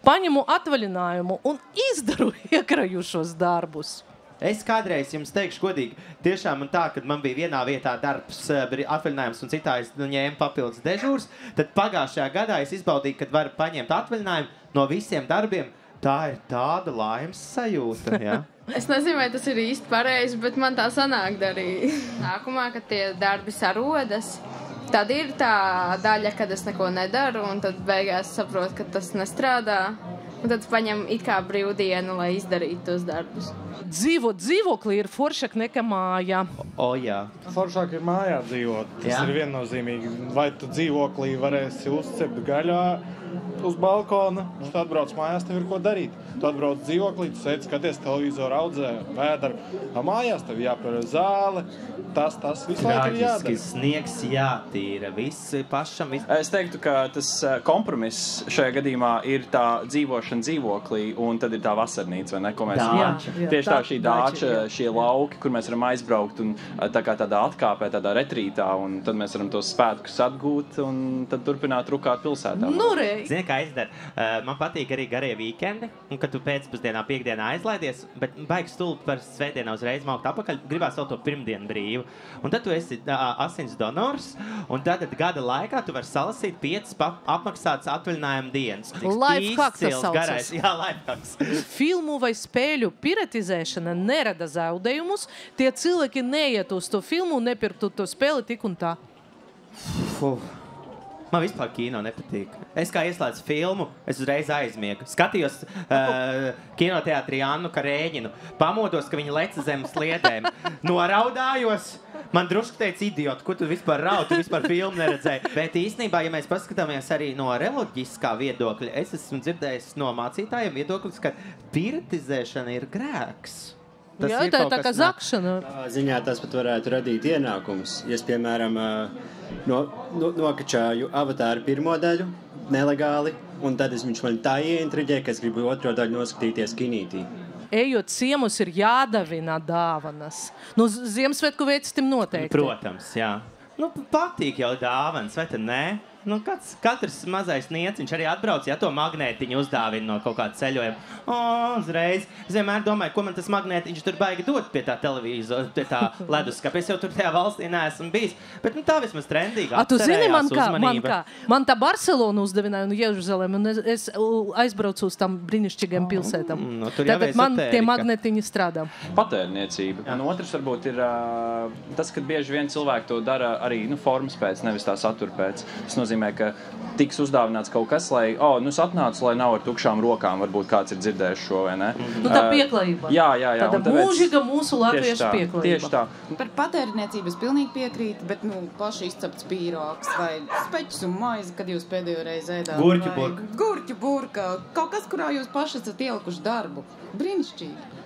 paņemu atvaļinājumu un izdaru iekrajušos darbus. Es kādreiz jums teikšu godīgi, tiešām man tā, kad man bija vienā vietā darbs, atvaļinājums un citā es ņēmu papildus dežūrs, tad pagājušajā gadā es izbaudīju, kad varu paņemt atvaļinājumu no visiem darbiem. Tā ir tāda laimes sajūta, jā. Es nezinu, vai tas ir īsti pareizi, bet man tā sanāk darīja. Sākumā, kad tie darbi sarodas, tad ir tā daļa, kad es neko nedaru, un tad beigās saprotu, ka tas nestrādā. Un tad paņem it kā brīvdienu, lai izdarītu tos darbus. Dzīvot dzīvoklī ir foršāk nekā mājā. Jā. Foršāk ir mājā dzīvot. Tas ir viennozīmīgi. Vai tu dzīvoklī varēsi uzcept gaļā uz balkona, un tu atbrauc mājās, tev ir ko darīt. Tu atbrauc dzīvoklī, tu sēdi, skaties televizoru, audzē, vēdar. Mājās tev jāpēr zāle, tas visu laiku ir jādara. Sniegs jātīra, visi pašam. Es teiktu, ka tas kompromiss šajā gadījumā ir tā dzīvošana dzīvoklī, un tad ir tā vasarnīca, vai ne, ko mēs tieši tā šī dāča, šie lauki, kur mēs varam aizbraukt un tā kā tādā atkāpē, tādā retrītā, un tad mēs varam tos svētkus atgūt un tad turpināt rukāt pilsētā. Zini, kā izdara? Man patīk arī garie vīkendi, un kad tu pēcpusdienā, piekdienā aizlaidies, bet baigi stulbi par svētdienā uzreiz maukt apakaļ, gribās vēl to pirmdienu brīvu. Un tad tu esi asins donors, un tad gada laikā tu vari salasīt 5 apmaksātas atvaļinājuma dienas. Lifehacks tas saucas. Jā, lifehacks. Filmu vai spēļu piratizēšana nerada zaudējumus, tie cilvēki neiet uz to filmu un nepirktu to spēli tik un tā. Man vispār kino nepatīk. Es kā ieslēdzu filmu, es uzreiz aizmiegu. Skatījos kinoteātrī Annu Karēņinu. Pamodos, ka viņa lec zem sliedēm. Noraudājos. Man druški teica, idioti, ko tu vispār raud? Tu vispār filmu neredzēji. Bet īstenībā, ja mēs paskatāmies arī no reliģiskā viedokļa, es esmu dzirdējis no mācītājiem viedokļus, ka piratizēšana ir grēks. Jā, tā ir tā kā zakšana. Ziņā tas pat varētu radīt ienākumus. Ja es, piemēram, nokačāju Avatāru pirmo daļu nelegāli, un tad viņš man tā ieintriģē, ka es gribu otro daļu noskatīties kinītī. Ejot ciemos, ir jādavina dāvanas. Nu, Ziemassvētku vecistim noteikti. Protams, jā. Nu, patīk jau dāvanas, vai tad nē? Nu, katrs mazais nieciņš arī atbrauc, ja to magnētiņu uzdāvina no kaut kāda ceļojuma. Uzreiz. Es vienmēr domāju, ko man tas magnētiņš tur baigi dot pie tā televīzora, pie tā leduskapa. Es jau tur tajā valstī neesmu bijis. Bet tā vismaz trendīgi. Tu zini, man tā Barcelona uzdevināja un Jeruzalem, un es aizbraucu uz tam brīnišķīgiem pilsētam. Tāpēc man tie magnētiņi strādā. Patērniecība. Un otrs varbūt ir tas, ka bieži vien cilvēki to dara arī formas pēc, nevis tā satura pēc. Tas nozīmē, ka tiks uzdāvināts kaut kas, lai, es atnācu, lai nav ar tukšām rokām, varbūt kāds ir dzirdējis šo, vai ne? Nu, tā pieklājība. Jā. Tāda mūžīga mūsu latviešu pieklājība. Tieši tā. Par patērniecību es pilnīgi piekrītu, bet, plaši izcepts pīrāgs vai speķis un maizi, kad jūs pēdējo reizi ēdāt. Gurķu burka. Gurķu burka. Kaut kas, kurā jūs paši esat ielikuši darbu. Brīnišķīgi.